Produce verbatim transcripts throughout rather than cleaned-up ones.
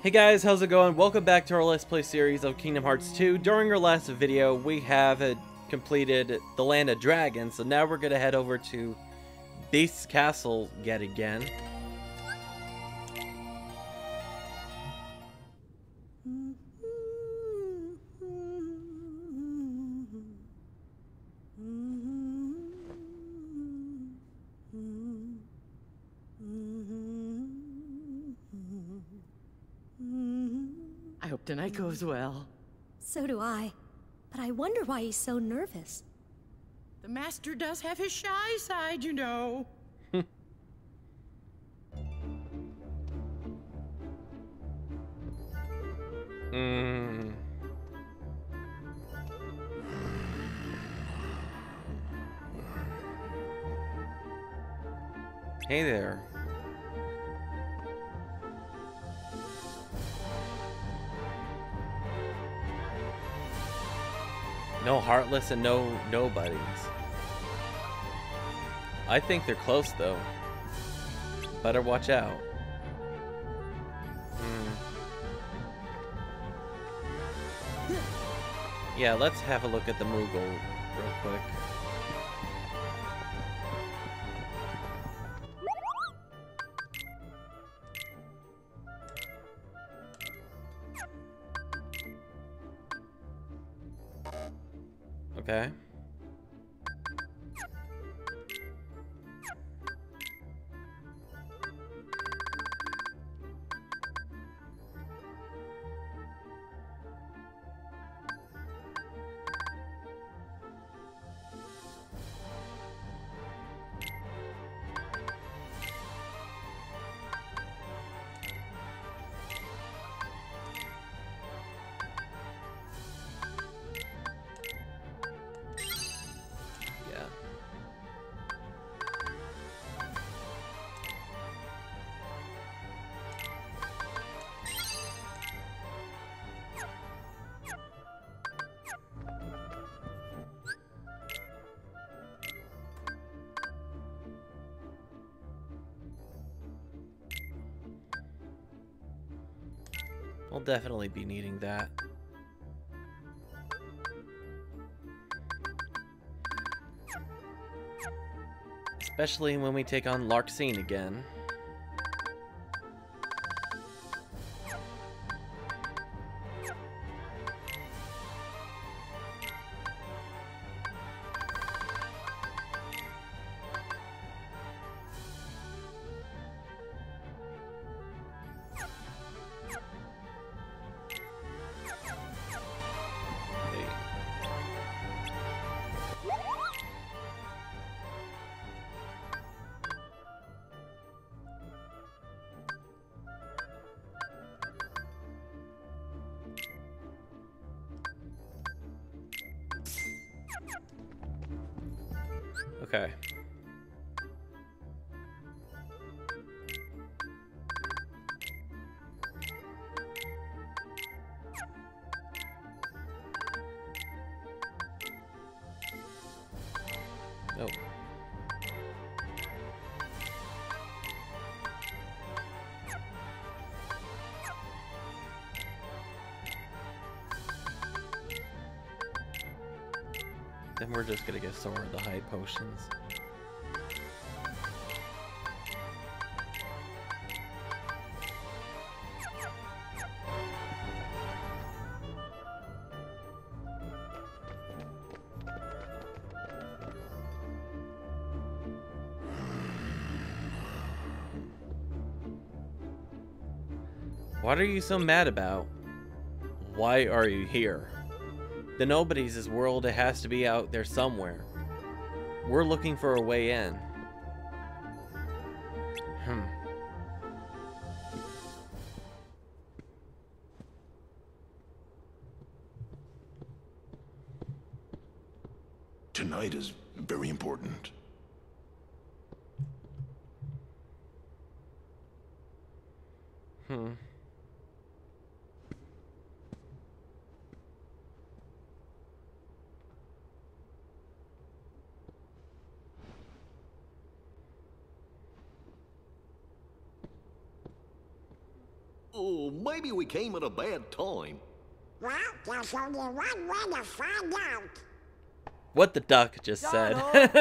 Hey guys, how's it going? Welcome back to our Let's Play series of Kingdom Hearts two. During our last video, we have uh, completed the Land of Dragons, so now we're going to head over to Beast's Castle yet again. I hope tonight goes well. So do I. But I wonder why he's so nervous. The master does have his shy side, you know. mm. Hey there. No Heartless and no nobodies. I think they're close though. Better watch out. Hmm. Yeah, let's have a look at the Moogle real quick. Okay. We'll definitely be needing that. Especially when we take on Larxene again. Okay. Oh. Then we're just gonna get some more of the high potions. What are you so mad about? Why are you here? The Nobodies' world, it has to be out there somewhere. We're looking for a way in. Hmm. Tonight is very important. Hmm. Oh, maybe we came at a bad time. Well, there's only one way to find out. What the duck just said.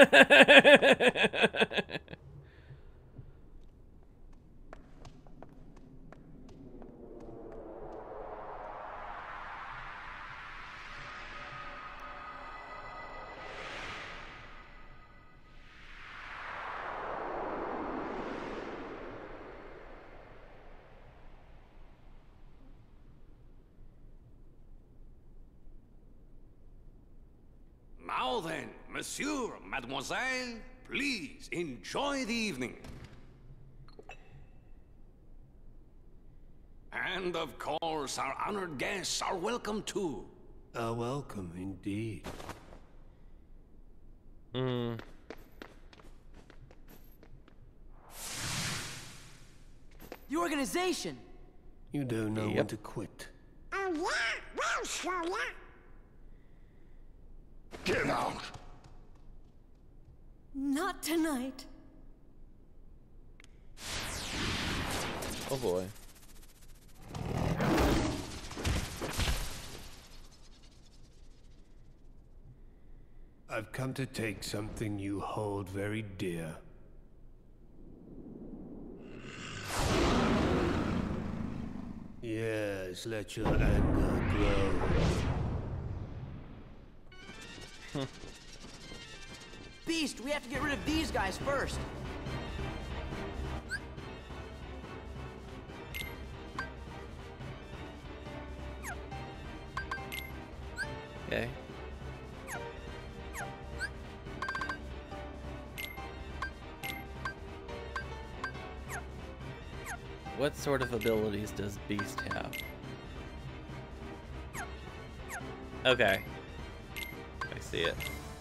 Now then, monsieur, mademoiselle, please enjoy the evening. And of course, our honored guests are welcome too. A welcome indeed. Hmm. The organization! You don't know Yep. when to quit. Oh, yeah? We'll show ya. Get out! Not tonight. Oh boy. I've come to take something you hold very dear. Yes, let your anger grow. Beast, we have to get rid of these guys first. Okay. What sort of abilities does Beast have? Okay. I see it.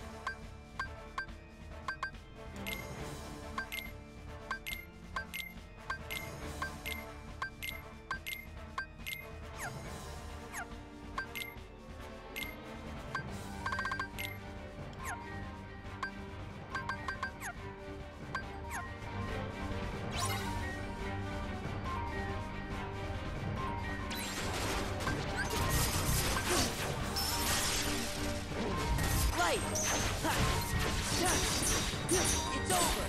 Right! Ha! Yeah. It's over!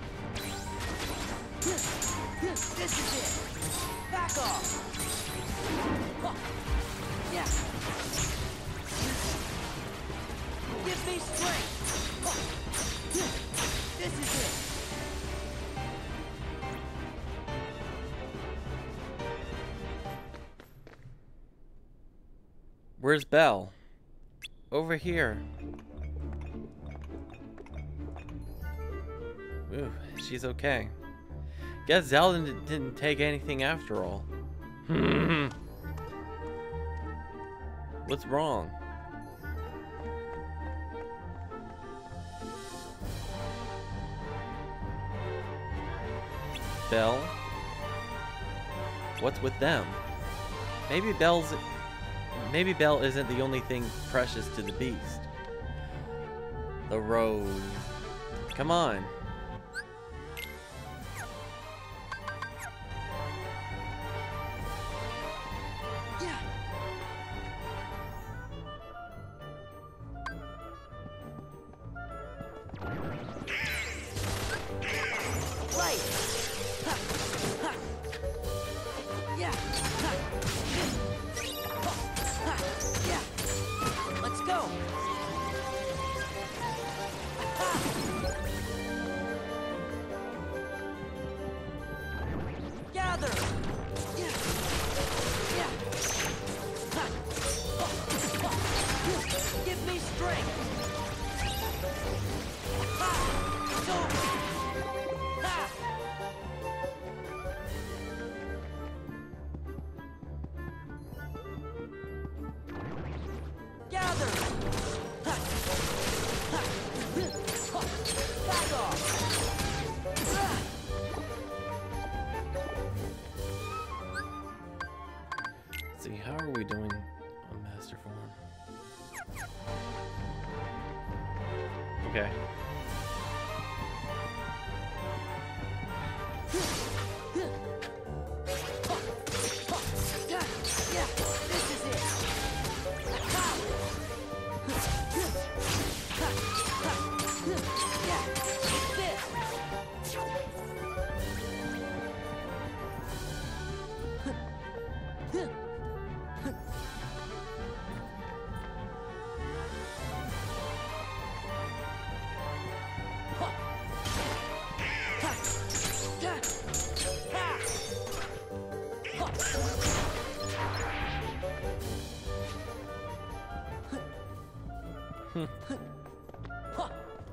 This is it! Back off! Huh. Yeah! Give me strength! Huh. This is it! Where's Belle? Over here. Ooh, she's okay. Guess Xaldin d- didn't take anything after all. What's wrong? Belle? What's with them? Maybe Belle's... Maybe Belle isn't the only thing precious to the beast. The road. Come on. Yeah! Right! Ha! Ha! Yeah! Ha! Ha! Yeah! Let's go! Ha!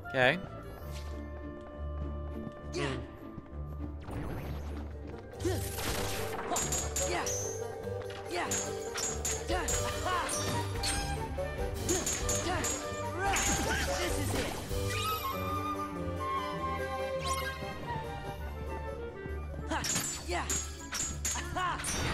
Okay. Yeah. Yeah. Yeah. Yeah. Yeah. Aha. This is it. Ha. Yeah. Aha.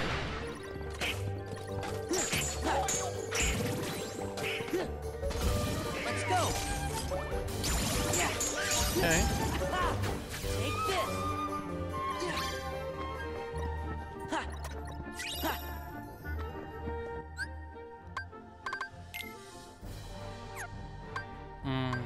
Let's go. Yeah. Okay. Aha. Take this. Yeah. Ha. Ha. Mm.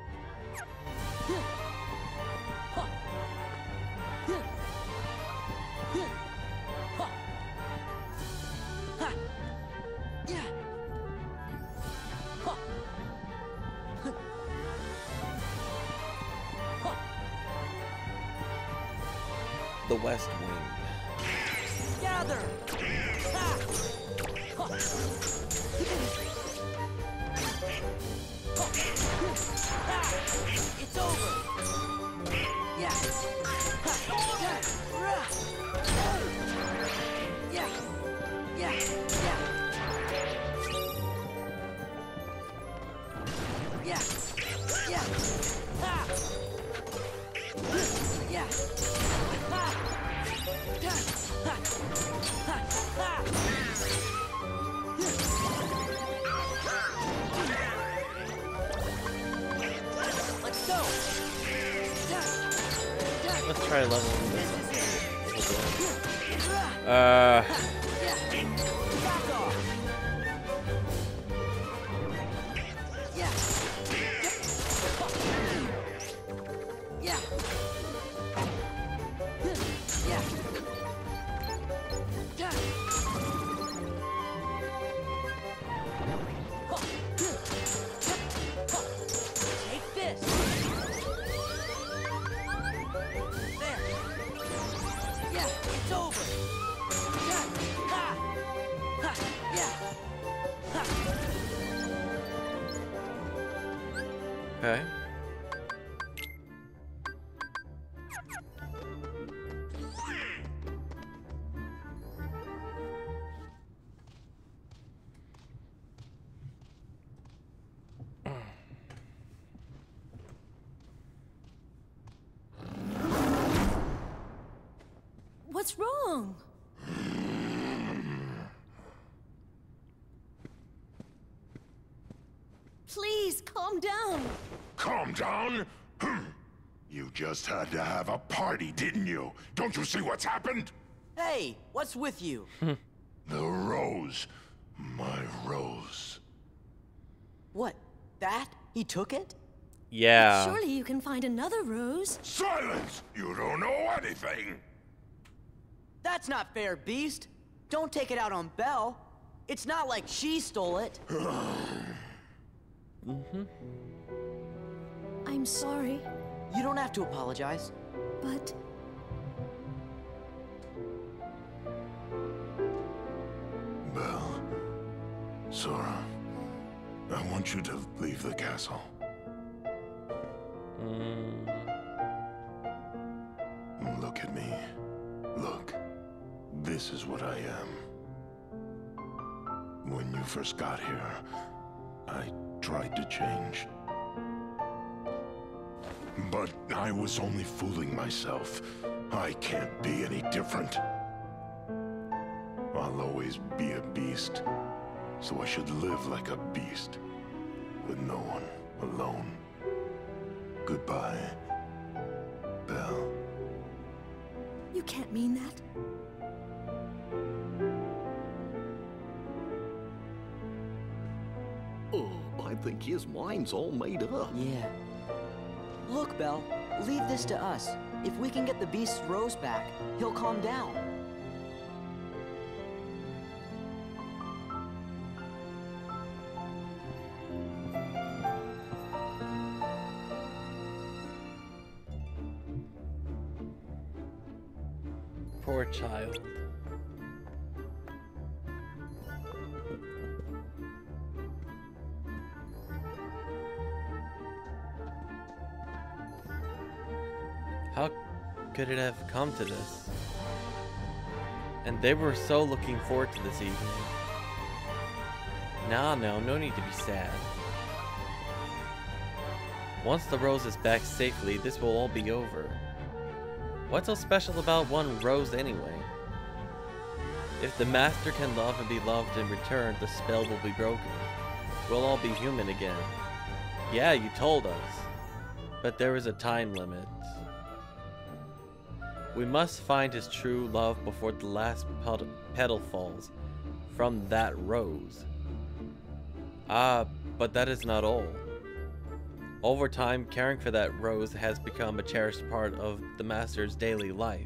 The West Wing. Gather. Ha. Ha. It's over. Yeah. Ha. Yeah. Yeah. Yeah. Yeah. Yeah. Ha. Yeah. Ha. Ha. Ha. Ha. Ha. Let's go. Let's try leveling this up. Uh. Yeah. Back off. Yeah. Yeah. Yeah. Yeah. Take this. There. Yeah, it's over. Yeah. Ha. Ha. Yeah. Ha. Okay. What's wrong? Please, calm down. Calm down? You just had to have a party, didn't you? Don't you see what's happened? Hey, what's with you? The rose. My rose. What? That? He took it? Yeah. Surely you can find another rose. Silence! You don't know anything! That's not fair, Beast. Don't take it out on Belle. It's not like she stole it. Mm-hmm. I'm sorry, You don't have to apologize. but Belle, Sora, I want you to leave the castle. Mm. Look at me. Look. This is what I am. When you first got here, I tried to change. But I was only fooling myself. I can't be any different. I'll always be a beast, so I should live like a beast, with no one, alone. Goodbye, Belle. you can't mean that. Oh, I think his mind's all made up. Yeah. Look, Belle, leave this to us. If we can get the Beast's rose back, he'll calm down. Poor child. How could it have come to this? And they were so looking forward to this evening. Nah, no, no need to be sad. Once the rose is back safely, this will all be over. What's so special about one rose anyway? If the master can love and be loved in return, the spell will be broken. We'll all be human again. Yeah, you told us. But there is a time limit. We must find his true love before the last petal falls from that rose. Ah, but that is not all. Over time, caring for that rose has become a cherished part of the master's daily life.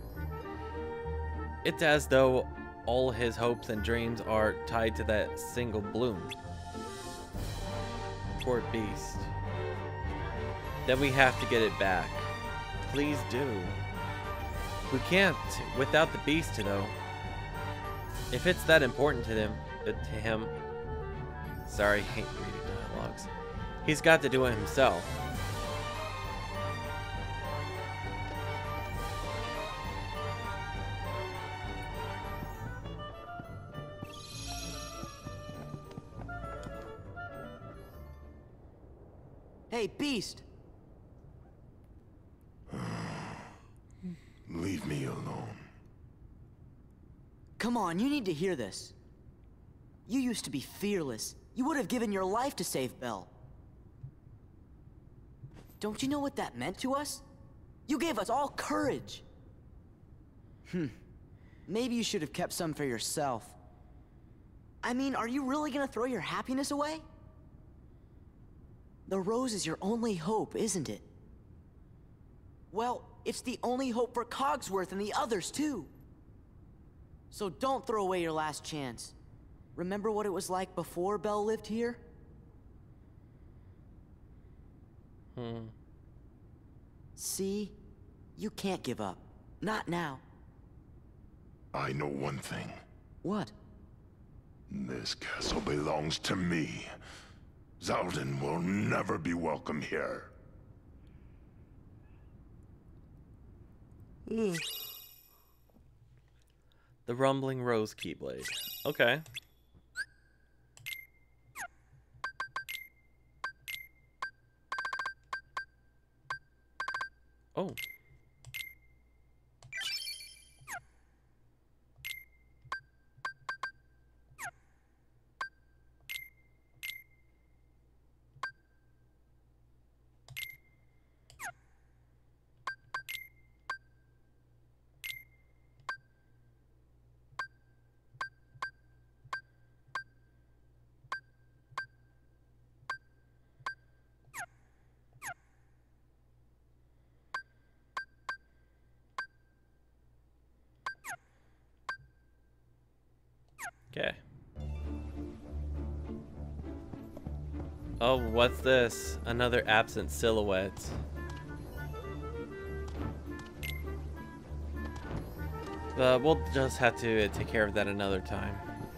It's as though all his hopes and dreams are tied to that single bloom. Poor beast. Then we have to get it back. Please do. We can't without the beast, though. If it's that important to him, uh, to him. Sorry, hate reading dialogues. He's got to do it himself. Hey, Beast! Leave me alone. Come on, you need to hear this. You used to be fearless. You would have given your life to save Belle. Don't you know what that meant to us? You gave us all courage. Hmm. Maybe you should have kept some for yourself. I mean, are you really gonna throw your happiness away? The rose is your only hope, isn't it? Well, it's the only hope for Cogsworth and the others, too. So don't throw away your last chance. Remember what it was like before Belle lived here? Hmm. See? You can't give up. Not now. I know one thing. What? This castle belongs to me. Xaldin will never be welcome here. The rumbling rose keyblade. Okay. Oh. Okay. Oh, what's this? Another absent silhouette. Uh, we'll just have to uh, take care of that another time.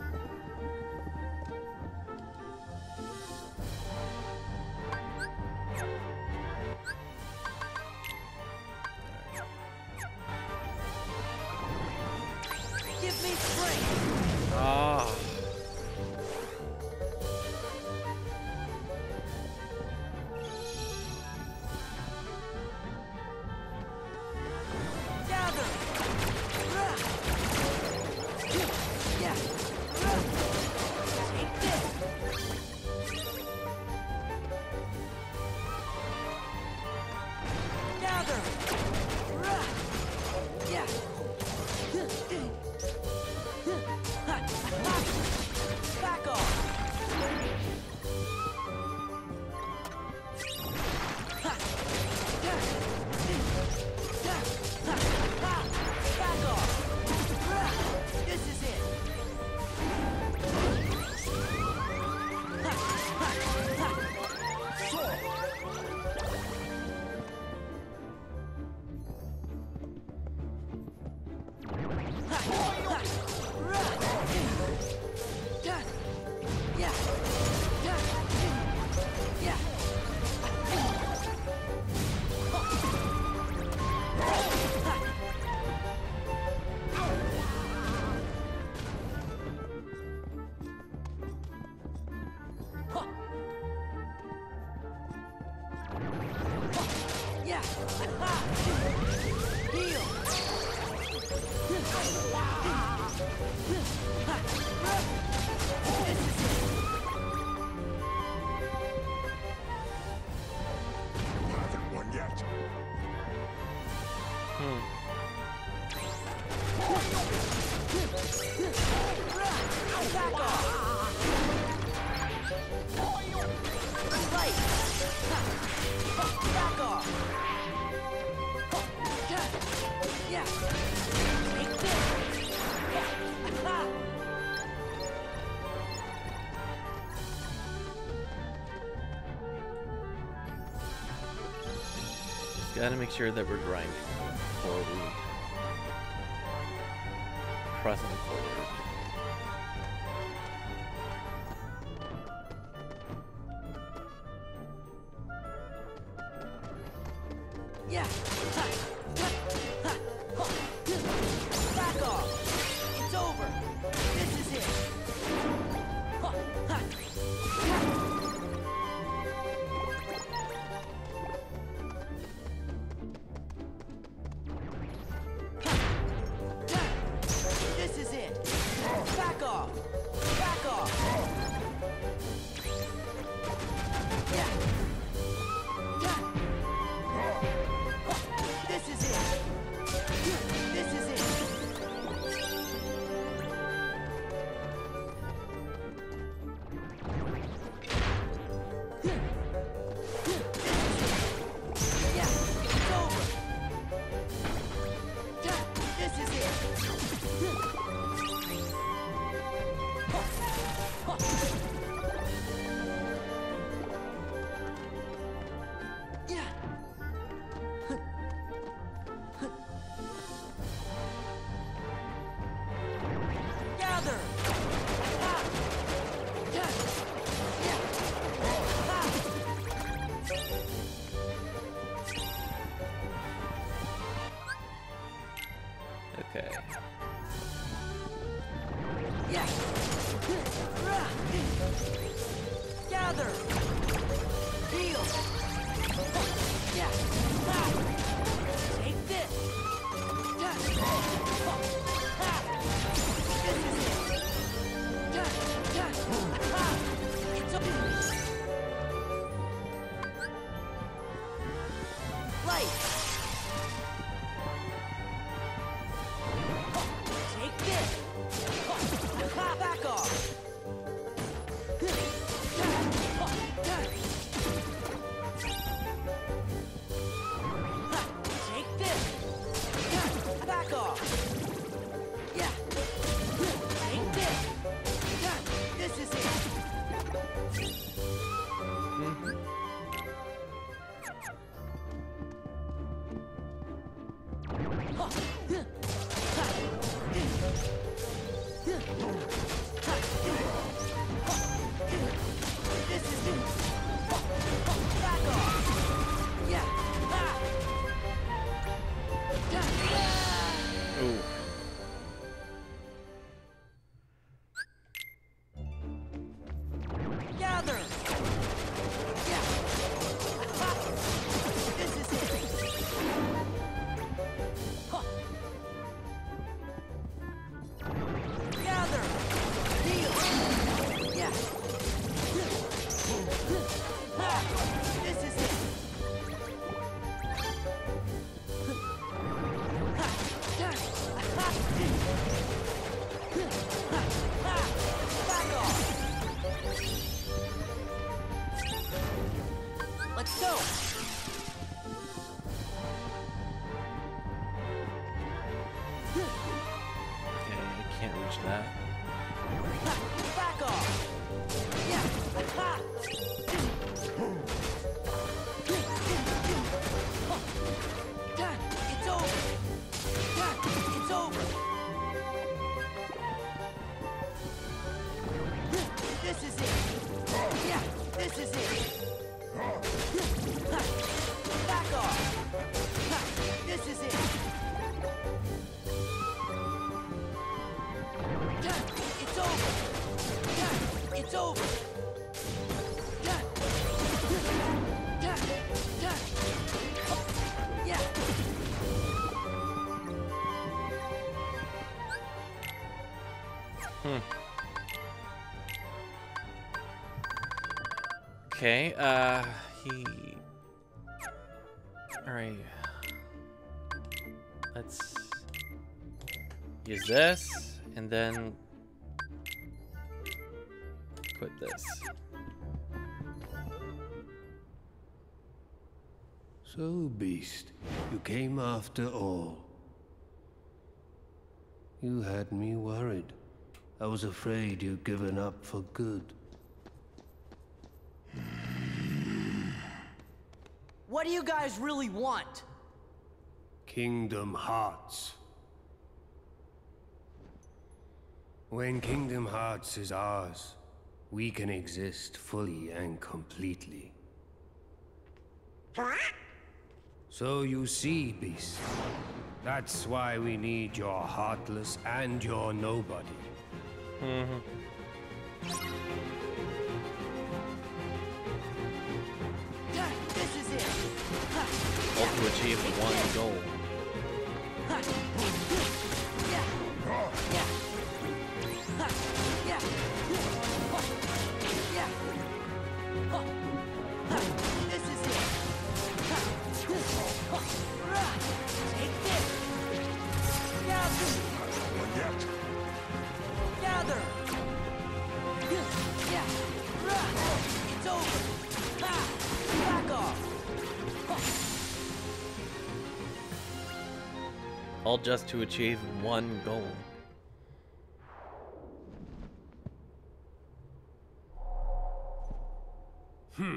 Give me strength! Ah. Gather! Yeah. Take this! Gather! Yeah. Haven't won yet. Hmm. Back off! Right! Back off! Yeah! Take this! Just gotta make sure that we're grinding before we pressing forward. Yeah! Back off! It's over! This is it! This is it! Back off! Back off! Yeah! This is it! This is it! Yeah, it's over! This is it! Yeah! Gather! Ah! Yeah! Yeah! Ah! Okay. Yeah! Gather! Heal! Yeah! Ah! Take this! Yeah! Ah! This is it! Yeah! Yeah! Ah! It's a... Light! Take this! Back off! Take this! Back off! Yeah! Take this! This is it! This is it! Back off! Yeah! Ah! Ooh. Gather! Yeah! Ah! This is it! Huh. Gather! Heal! Yeah! Ah! This is it! Ah! Ah! Ah! Back off! Let's go! Okay, I can't reach that. Back off! Yeah! Ha! It's over! It's over! This is it! Yeah! This is it! Back off! This is it! It's over! Hmm. Okay, uh, he... Alright. Let's use this, and then quit this. So, Beast, you came after all. You had me worried. I was afraid you'd given up for good. What do you guys really want? Kingdom Hearts. When Kingdom Hearts is ours, we can exist fully and completely. What? So you see, Beast, that's why we need your heartless and your nobody. Mm-hmm. This is it. All to achieve one goal. Yeah. Yeah. Yeah. Yeah. This is it. Take this. Gather. Gather. Yeah. It's over. Back off. All just to achieve one goal. Hmm.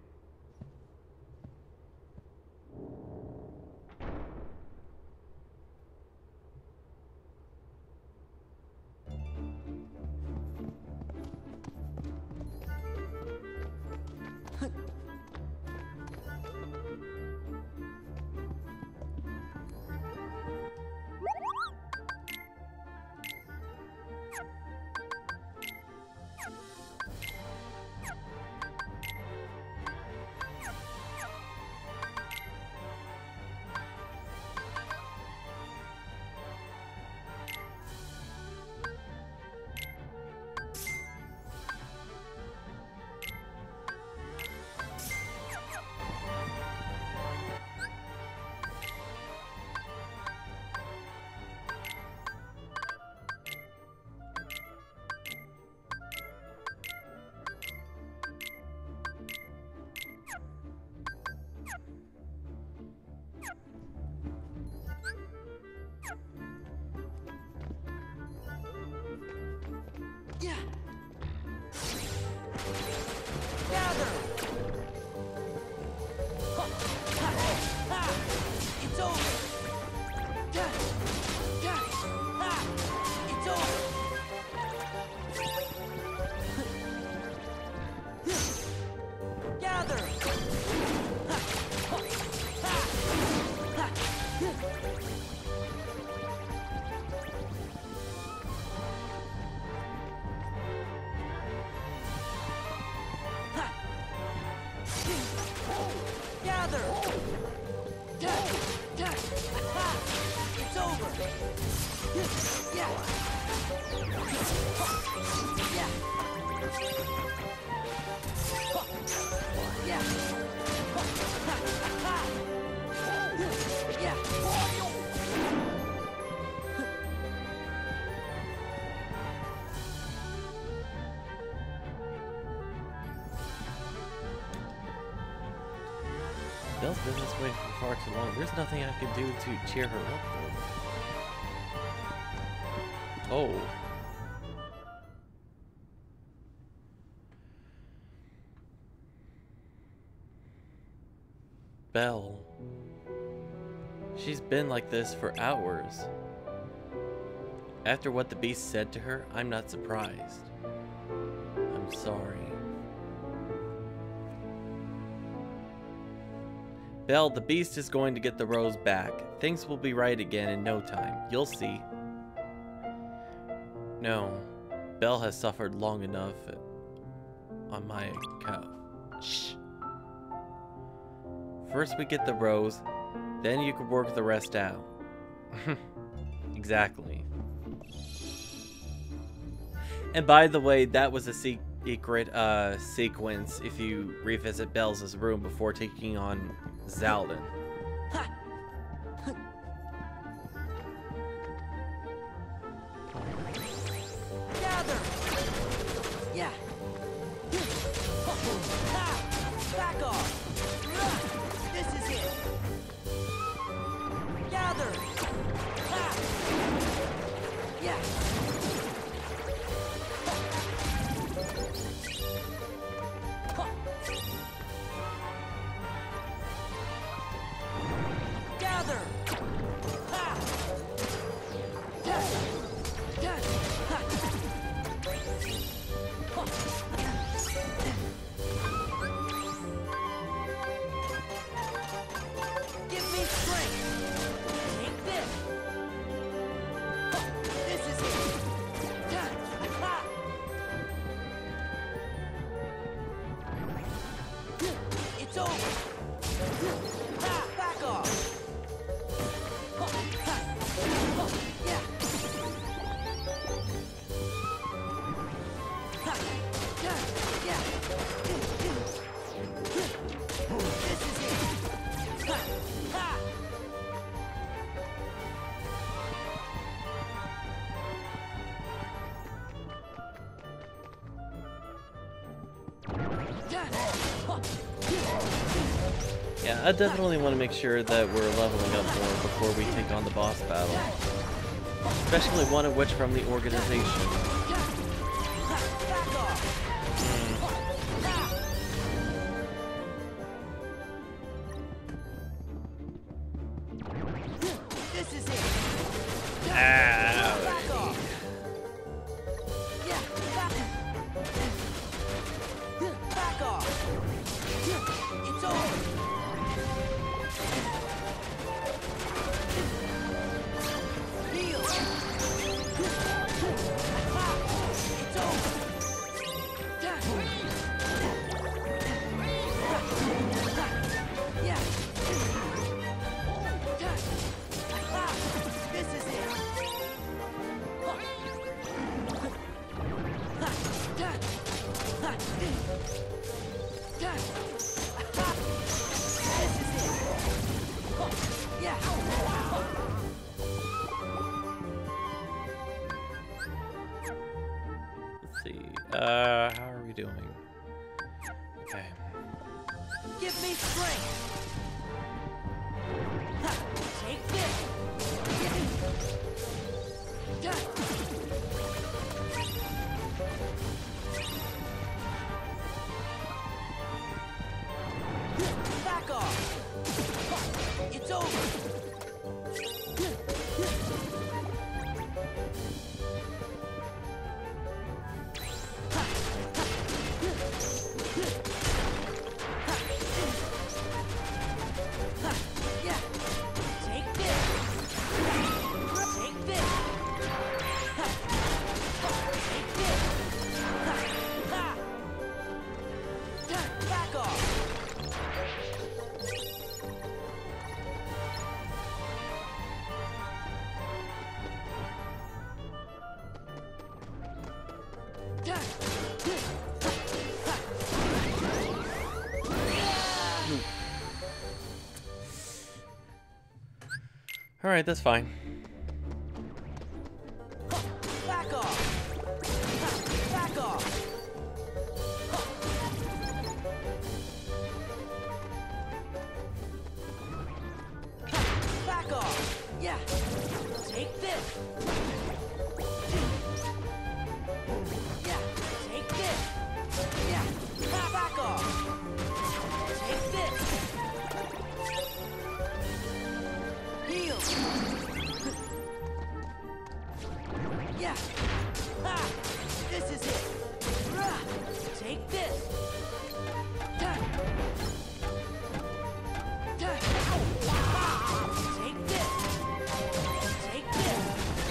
Yeah. Gather. Ha. Ha. Ha. It's over. Yeah. Yeah. Ha. It's over. Gather. Ha. Ha. Ha. Ha. Gather! It's over! Yeah! Yeah! Yeah! Yeah! Belle's been this way for far too long. There's nothing I can do to cheer her up, though. Oh. Belle. She's been like this for hours. After what the beast said to her, I'm not surprised. I'm sorry. Belle, the beast is going to get the rose back. Things will be right again in no time. You'll see. No. Belle has suffered long enough on my account. Shh. First we get the rose, then you can work the rest out. Exactly. And by the way, that was a secret uh, sequence if you revisit Bells' room before taking on Xaldin. Gather! Yeah. Back off! This is it! Gather! Yeah. Gather! Give me strength! Take this! This is it! It's over! Back off! Yeah! Yeah! This is it! Ha! Yeah, I definitely want to make sure that we're leveling up more before we take on the boss battle. Especially one of which from the organization. This is it! Ah. Back off! Yeah! Back off! It's over! Heal! It's over! Yeah! This is it! This is it! Yeah! Let's see. Uh, how are we doing? Okay. Give me strength! Take this! Back off! It's over! Yeah! Take this! Take this! Take this! Back off! Alright, that's fine. Back off! Back off! Back off! Yeah! Take this! Yeah! Take this! Yeah! Back off! Take this! Heal! Yeah! Ha! This is it! Take this! Take this! Take this!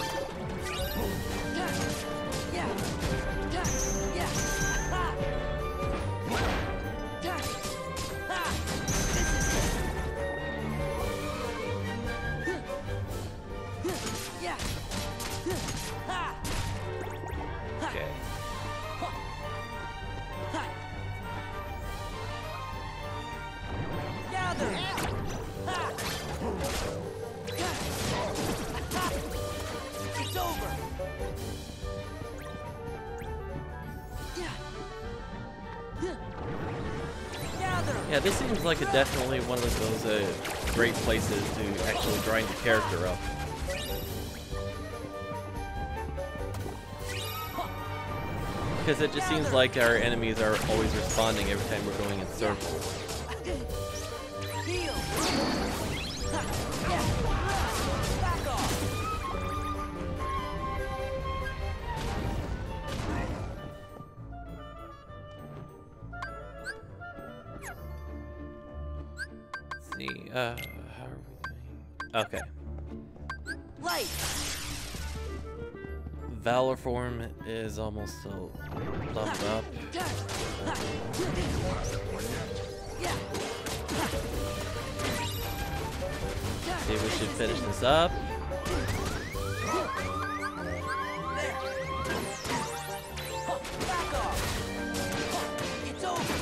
Yeah! Yeah! Ha! Ha! This is it! Yeah! Ha! Yeah, this seems like a definitely one of those uh, great places to actually grind the character up. Because it just seems like our enemies are always responding every time we're going in circles. Let's see, uh, how are we doing? Okay. Light. Valor form is almost so leveled up. See, we should finish this up. It's over.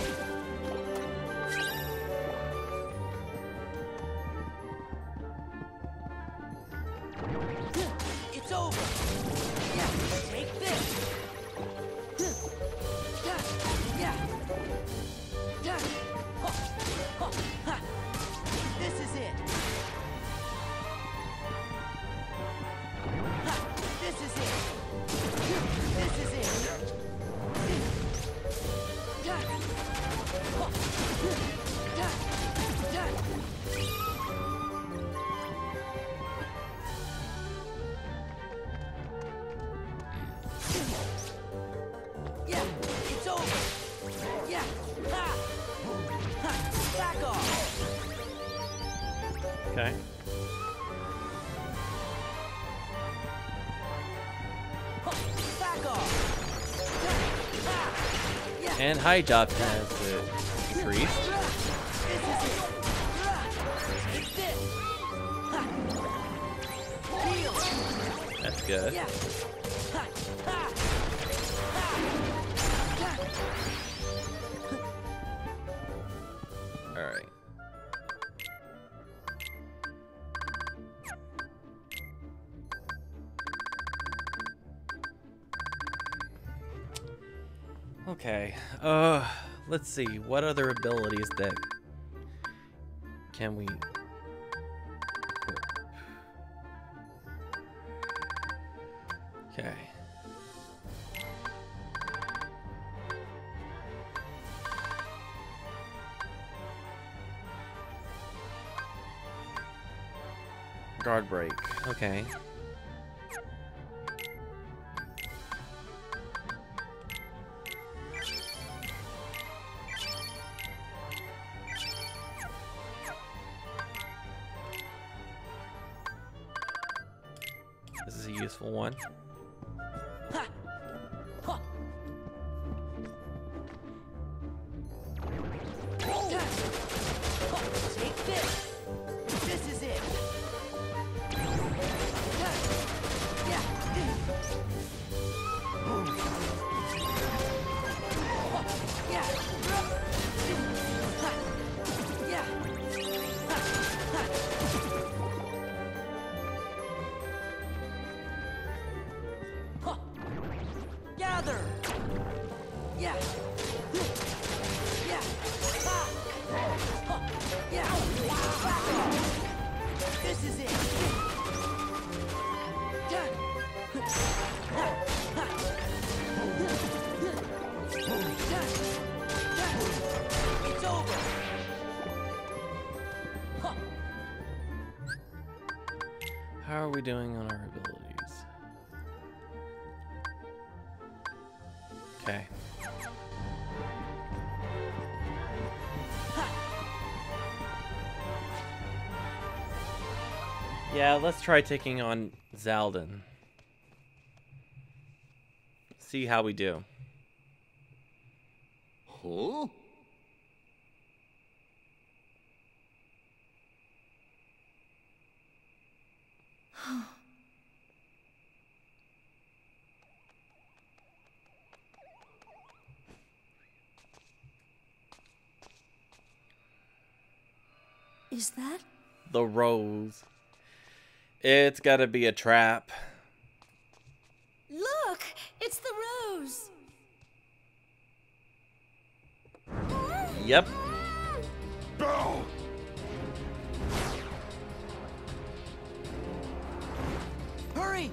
It's over. Yeah, take this. Yeah. Yeah. This is it. This is it. This is it. Yeah, it's over. Yeah. Ha. Ha. Back off. Okay. Back off. Ha. Yeah. And high jump has uh, increased. This is it. Take this. Ha. Heal. That's good. Yeah. Ha. Ha. Ha. All right. Okay. Uh, let's see. What other abilities that can we equip? Okay. Guard break. Okay. This is a useful one. Ha. Ha. Take this. This is it. Yeah. Yeah. Yeah. Gather. Yeah. Yeah. Ha. Yeah. Back off. This is it. It's over. How are we doing on our abilities? Okay. Yeah, let's try taking on Xaldin. See how we do. Huh? Is that? The rose. It's gotta be a trap. Look! It's the rose! Yep. Bell! Hurry!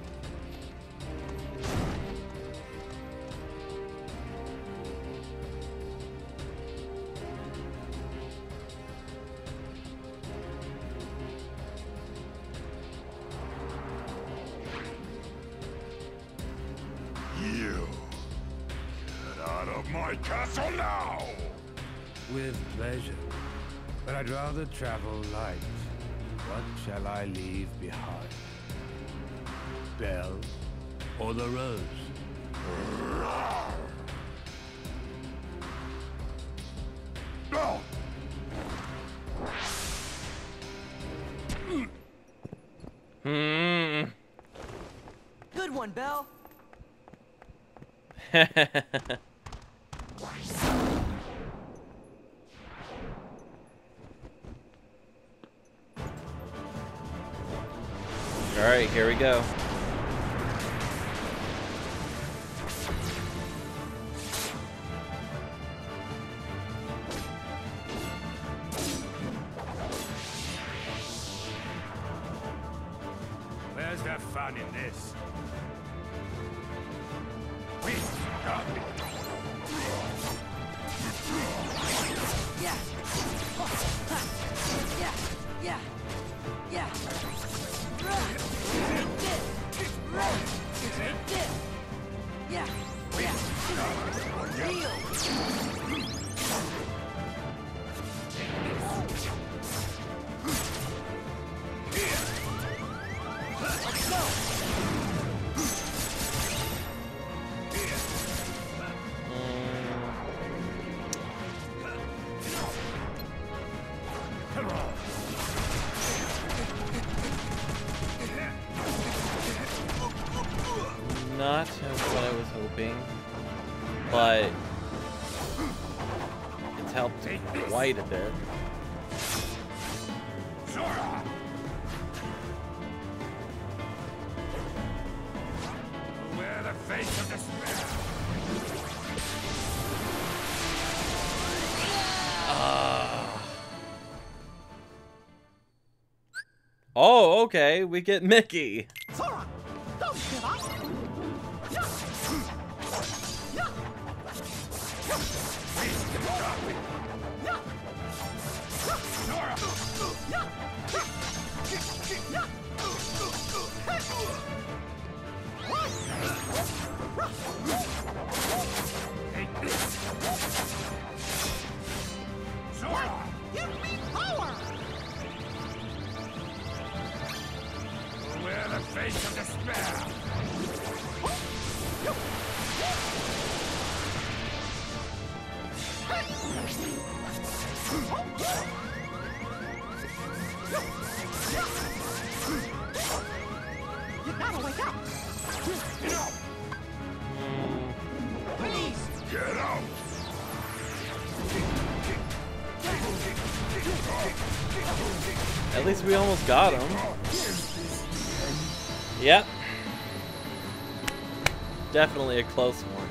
You! Get out of my castle now! With pleasure. But I'd rather travel light. What shall I leave behind? Bell or the rose? Bell! Hmm. Good one, Belle. All right, here we go. Where's the fun in this? Yeah. Yeah. Yeah. Yeah. Yeah. Yeah. Real. Let's go. Come on. Not what I was hoping, but it's helped quite a bit. Wear the face of despair. Oh, okay, we get Mickey. Sora, don't give up. Take this. Sora! Give me power. Wear the face of despair. You gotta wake up. Get up! Please. Get out! At least we almost got him. Yep. Definitely a close one.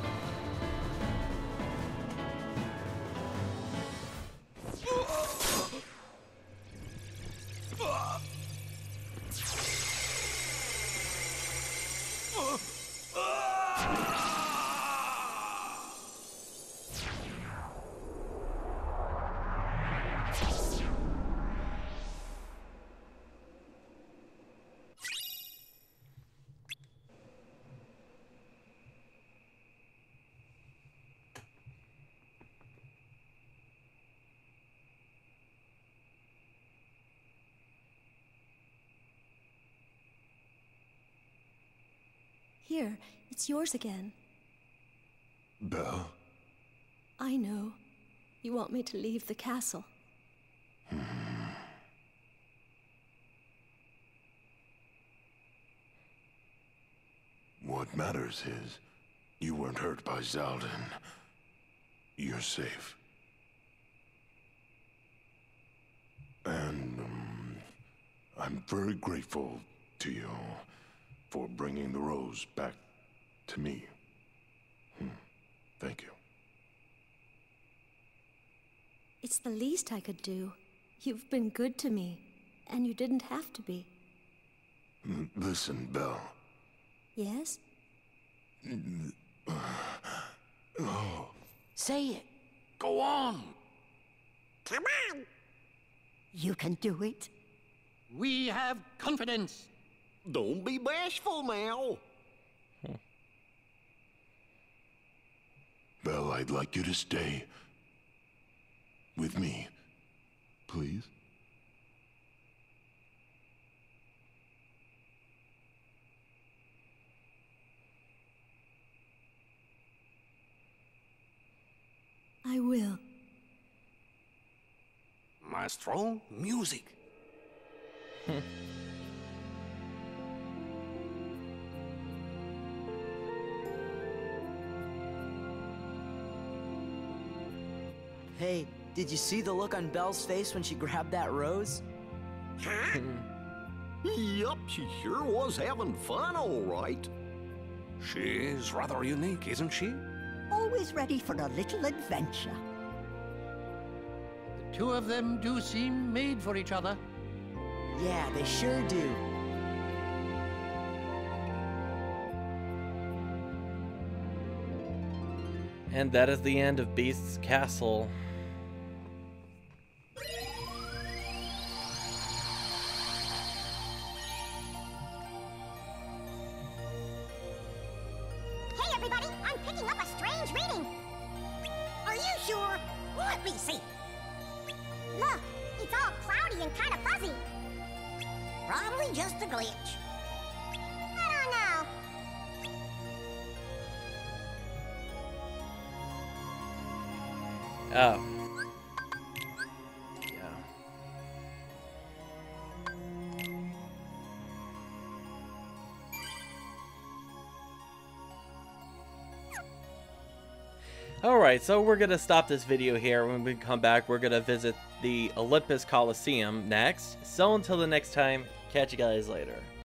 Here, it's yours again. Belle? I know. You want me to leave the castle. What matters is, you weren't hurt by Xaldin. You're safe. And, um, I'm very grateful to you for bringing the rose back to me. Hmm. Thank you. It's the least I could do. You've been good to me, and you didn't have to be. Mm, Listen, Belle. Yes? Oh. Say it. Go on. Come on. You can do it. We have confidence. Don't be bashful now. Belle, I'd like you to stay with me, please. I will. Maestro, music. Hey, did you see the look on Belle's face when she grabbed that rose? Huh? Yup, she sure was having fun, all right. She is rather unique, isn't she? Always ready for a little adventure. The two of them do seem made for each other. Yeah, they sure do. And that is the end of Beast's Castle. Hey, everybody, I'm picking up a strange reading. Are you sure? Let me see. Look, it's all cloudy and kind of fuzzy. Probably just a glitch. I don't know. Oh. Yeah. Alright, so we're gonna stop this video here. When we come back, we're gonna visit the Olympus Coliseum next. So until the next time, catch you guys later.